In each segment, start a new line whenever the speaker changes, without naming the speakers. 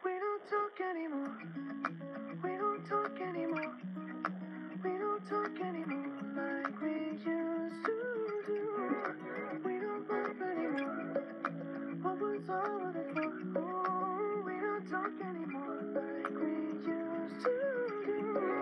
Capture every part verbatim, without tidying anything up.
We don't talk anymore. We don't talk anymore. We don't talk anymore like we used to do. We don't laugh anymore. What was all of it for? Oh, we don't talk anymore like we used to do.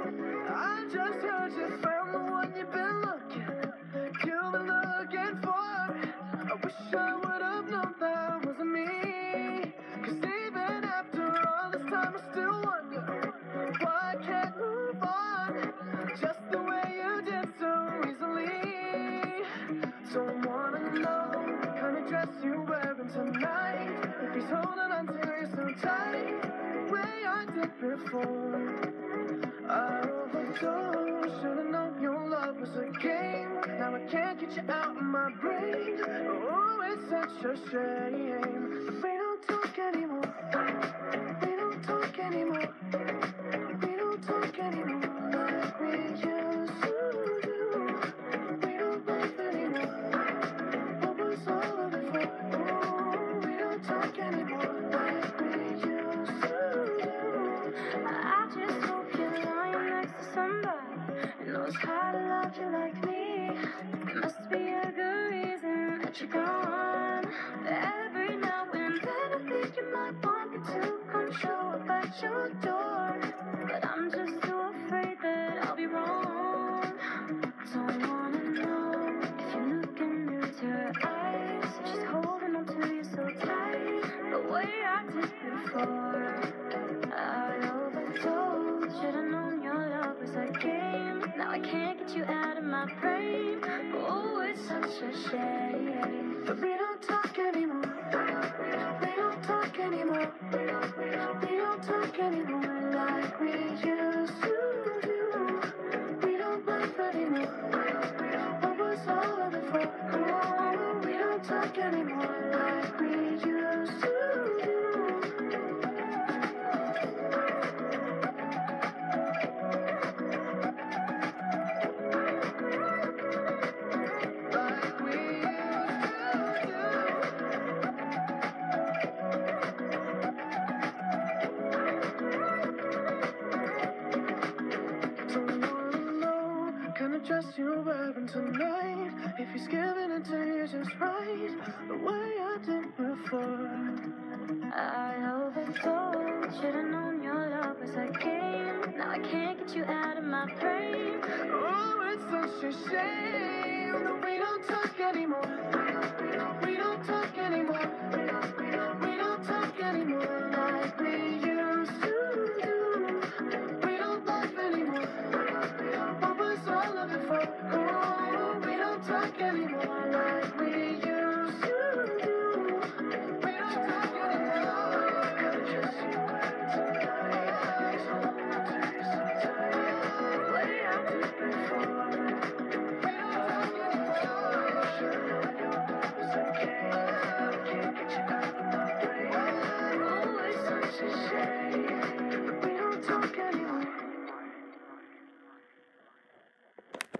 I just heard you found the one you've been looking. You've been looking for. I wish I would have known that wasn't me. Cause even after all this time I still wonder why I can't move on just the way you did so easily. So I wanna know what kind of dress you're wearing tonight. If he's holding on to you so tight, the way I did before. I overdosed, should've known your love was a game. Now I can't get you out of my brain. Oh, it's such a shame. But we don't talk anymore. We don't talk anymore. We don't talk anymore like we used to do. We don't laugh anymore. What was all of it for? Oh, we don't talk anymore like we used to do.
I just hope you're lying next to somebody who knows how to love you like me. There must be a good reason that you're gone. Every now and then I think you might want me to come show up at your door, but I'm just too afraid that I'll be wrong. Don't wanna know if you're looking into her eyes, if she's holding on to you so tight, the way I did before. I overdosed, should've known your love was a game. Now I can't get you out of my brain. Oh, it's such a shame.
But we don't talk anymore. We don't talk anymore. We don't talk anymore like we used to do. We don't laugh anymore. What was all of it for? Oh, we don't talk anymore like we used to do. Like we used to do. Don't wanna know kind of dress you're wearing tonight. If he's giving it to you just right, the way I did before.
I overdosed, should've known your love was a game. Now I can't get you out of my brain.
Oh, it's such a shame that we don't talk anymore. We don't talk anymore. We don't talk anymore like we used to do. We don't laugh anymore. What was all of it for?